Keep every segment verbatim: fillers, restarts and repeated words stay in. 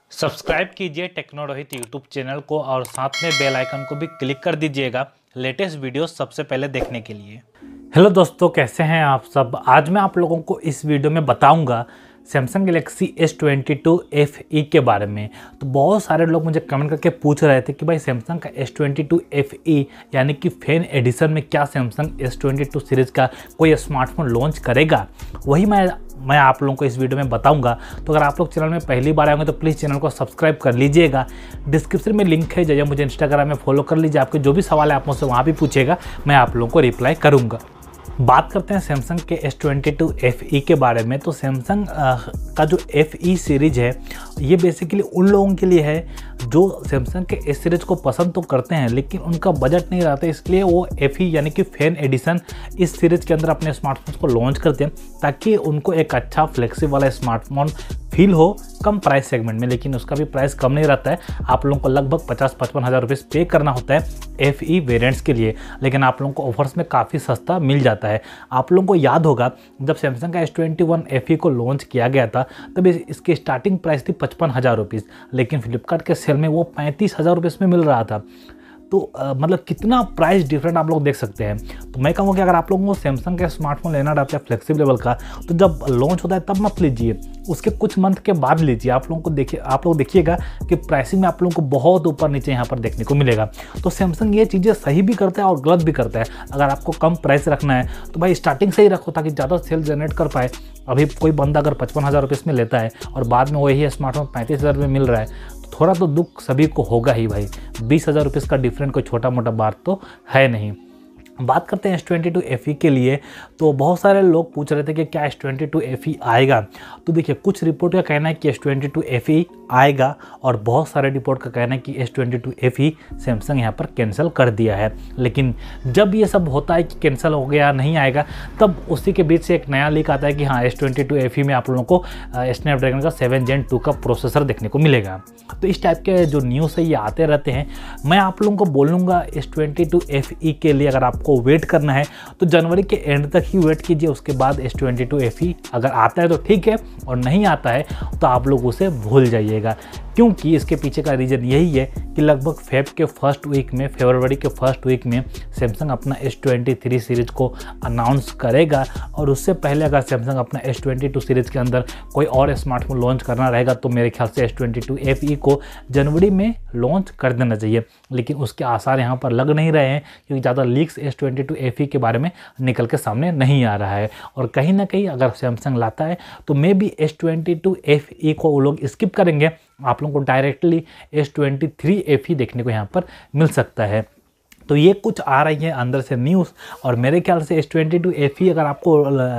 Subscribe कीजिए टेक्नोरोहित YouTube channel को और साथ में बेल आइकन को भी क्लिक कर दीजिएगा लेटेस्ट वीडियो सबसे पहले देखने के लिए। हेलो दोस्तों, कैसे हैं आप सब। आज मैं आप लोगों को इस वीडियो में बताऊंगा Samsung Galaxy S twenty two F E के बारे में। तो बहुत सारे लोग मुझे कमेंट करके पूछ रहे थे कि भाई सैमसंग का S twenty two F E यानी कि फैन एडिशन में क्या Samsung S twenty two series का कोई स्मार्टफोन लॉन्च करेगा। वही मैं मैं आप लोगों को इस वीडियो में बताऊंगा। तो अगर आप लोग चैनल में पहली बार आएंगे तो प्लीज़ चैनल को सब्सक्राइब कर लीजिएगा। डिस्क्रिप्शन में लिंक है, जाइए मुझे इंस्टाग्राम में फॉलो कर लीजिए। आपके जो भी सवाल है आप मुझसे वहाँ भी पूछेगा, मैं आप लोगों को रिप्लाई करूँगा। बात करते हैं सैमसंग के S twenty two F E के बारे में। तो सैमसंग का जो एफ ई सीरीज है ये बेसिकली उन लोगों के लिए है जो सैमसंग के इस सीरीज को पसंद तो करते हैं लेकिन उनका बजट नहीं रहता, इसलिए वो एफ ई यानी कि फैन एडिशन इस सीरीज के अंदर अपने स्मार्टफोन को लॉन्च करते हैं ताकि उनको एक अच्छा फ्लेक्सिबल वाला स्मार्टफोन फील हो कम प्राइस सेगमेंट में। लेकिन उसका भी प्राइस कम नहीं रहता है, आप लोगों को लगभग पचास पचपन हज़ार रुपये पे करना होता है एफ ई वेरिएंट्स के लिए, लेकिन आप लोगों को ऑफर्स में काफ़ी सस्ता मिल जाता है। आप लोगों को याद होगा जब सैमसंग का S twenty one F E को लॉन्च किया गया था तब इसकी स्टार्टिंग प्राइस थी पचपन हज़ार रुपीज़, लेकिन फ्लिपकार्ट के सेल में वो पैंतीस हज़ार रुपये में मिल रहा था। तो आ, मतलब कितना प्राइस डिफरेंट आप लोग देख सकते हैं। तो मैं कहूँगा कि अगर आप लोगों को सैमसंग का स्मार्टफोन लेना रहता है फ्लेक्सिबल लेवल का तो जब लॉन्च होता है तब मत लीजिए, उसके कुछ मंथ के बाद लीजिए। आप लोगों को देखिए आप लोग देखिएगा कि प्राइसिंग में आप लोगों को बहुत ऊपर नीचे यहाँ पर देखने को मिलेगा। तो सैमसंग ये चीज़ें सही भी करता है और गलत भी करता है। अगर आपको कम प्राइस रखना है तो भाई स्टार्टिंग से ही रखो ताकि ज़्यादा सेल जनरेट कर पाए। अभी कोई बंदा अगर पचपन हज़ार रुपये में लेता है और बाद में वही स्मार्टफोन पैंतीस हज़ार रुपये मिल रहा है थोड़ा तो दुख सभी को होगा ही भाई। बीस हज़ार रुपये का डिफरेंट कोई छोटा मोटा बात तो है नहीं। बात करते हैं S twenty two F E के लिए। तो बहुत सारे लोग पूछ रहे थे कि क्या S twenty two F E आएगा। तो देखिए कुछ रिपोर्ट का कहना है कि S twenty two F E आएगा और बहुत सारे रिपोर्ट का कहना है कि S twenty two F E Samsung यहाँ पर कैंसिल कर दिया है। लेकिन जब ये सब होता है कि कैंसिल हो गया नहीं आएगा तब उसी के बीच से एक नया लीक आता है कि हाँ S twenty two F E में आप लोगों को स्नैपड्रैगन का सेवन जेन टू का प्रोसेसर देखने को मिलेगा। तो इस टाइप के जो न्यूज़ है ये आते रहते हैं। मैं आप लोगों को बोलूँगा S twenty two F E के लिए अगर आपको वेट करना है तो जनवरी के एंड तक ही वेट कीजिए। उसके बाद S twenty two F E अगर आता है तो ठीक है और नहीं आता है तो आप लोग उसे भूल जाइएगा, क्योंकि इसके पीछे का रीज़न यही है कि लगभग फेब के फर्स्ट वीक में फरवरी के फर्स्ट वीक में सैमसंग अपना एस ट्वेंटी थ्री सीरीज़ को अनाउंस करेगा और उससे पहले अगर सैमसंग अपना एस ट्वेंटी टू सीरीज़ के अंदर कोई और स्मार्टफोन लॉन्च करना रहेगा तो मेरे ख्याल से S twenty two F E को जनवरी में लॉन्च कर देना चाहिए। लेकिन उसके आसार यहाँ पर लग नहीं रहे हैं क्योंकि ज़्यादा leaks S twenty two F E के बारे में निकल के सामने नहीं आ रहा है। और कहीं ना कहीं अगर सैमसंग लाता है तो maybe S twenty two F E को वो लोग स्किप करेंगे, आप लोगों को directly S twenty three F E देखने को यहाँ पर मिल सकता है। तो ये कुछ आ रही है अंदर से न्यूज़ और मेरे ख्याल से S twenty two F E अगर आपको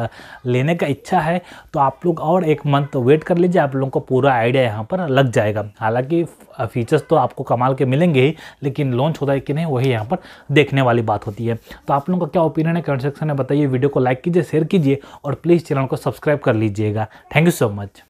लेने का इच्छा है तो आप लोग और एक मंथ वेट कर लीजिए, आप लोगों को पूरा आइडिया यहाँ पर लग जाएगा। हालांकि फीचर्स तो आपको कमाल के मिलेंगे ही, लेकिन लॉन्च होता है कि नहीं वही यहाँ पर देखने वाली बात होती है। तो आप लोगों का क्या ओपिनियन है कमेंट सेक्शन में बताइए। वीडियो को लाइक कीजिए, शेयर कीजिए और प्लीज़ चैनल को सब्सक्राइब कर लीजिएगा। Thank you so much.